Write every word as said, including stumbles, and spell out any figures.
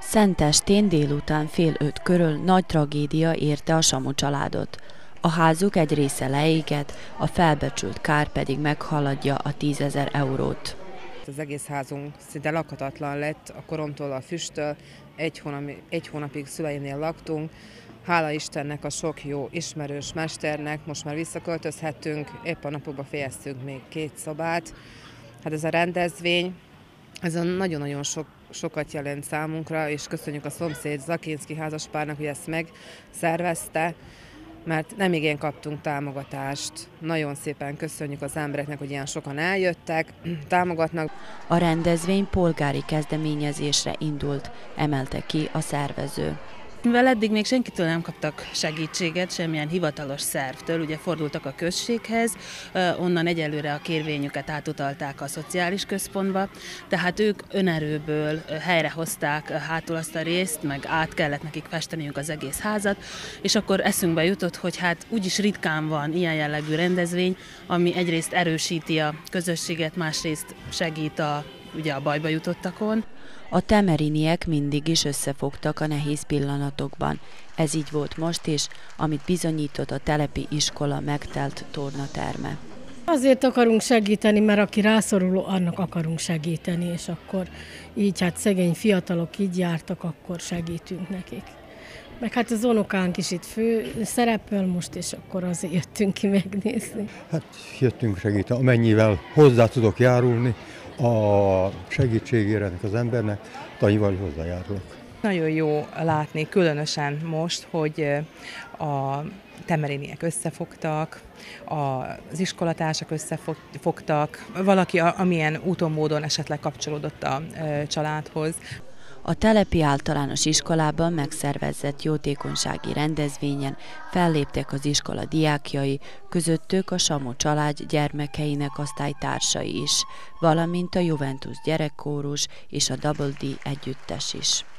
Szentestén délután fél öt körül nagy tragédia érte a Samu családot. A házuk egy része leégett, a felbecsült kár pedig meghaladja a tízezer eurót. Az egész házunk szinte lakhatatlan lett, a koromtól, a füsttől, egy, hónap, egy hónapig szüleimnél laktunk. Hála Istennek, a sok jó ismerős mesternek, most már visszaköltözhettünk, épp a napokban fejeztünk még két szobát. Hát ez a rendezvény, ez nagyon-nagyon sok, sokat jelent számunkra, és köszönjük a szomszéd Zakinszki házaspárnak, hogy ezt megszervezte, mert nem igen kaptunk támogatást. Nagyon szépen köszönjük az embereknek, hogy ilyen sokan eljöttek, támogatnak. A rendezvény polgári kezdeményezésre indult, emelte ki a szervező. Mivel eddig még senkitől nem kaptak segítséget, semmilyen hivatalos szervtől, ugye fordultak a községhez, onnan egyelőre a kérvényüket átutalták a szociális központba, tehát ők önerőből helyrehozták hátul azt a részt, meg át kellett nekik festeniük az egész házat, és akkor eszünkbe jutott, hogy hát úgyis ritkán van ilyen jellegű rendezvény, ami egyrészt erősíti a közösséget, másrészt segít a, ugye a bajba jutottakon. A temeriniek mindig is összefogtak a nehéz pillanatokban. Ez így volt most is, amit bizonyított a telepi iskola megtelt tornaterme. Azért akarunk segíteni, mert aki rászoruló, annak akarunk segíteni, és akkor így hát szegény fiatalok így jártak, akkor segítünk nekik. Meg hát az unokánk is itt fő szerepel most, és akkor azért jöttünk ki megnézni. Hát jöttünk segíteni, amennyivel hozzá tudok járulni a segítségére ennek az embernek, annyival hozzájárulok. Nagyon jó látni, különösen most, hogy a temeriniek összefogtak, az iskolatársak összefogtak, valaki amilyen úton, módon esetleg kapcsolódott a családhoz. A telepi általános iskolában megszervezett jótékonysági rendezvényen felléptek az iskola diákjai, közöttük a Samu család gyermekeinek osztálytársai is, valamint a Juventus gyerekkórus és a Double D együttes is.